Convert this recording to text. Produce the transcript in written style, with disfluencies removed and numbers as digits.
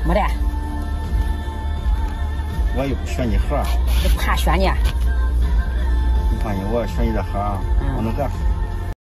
没得。 我又不选你盒， 你怕选你？ 你放心，我选你这盒，我能个。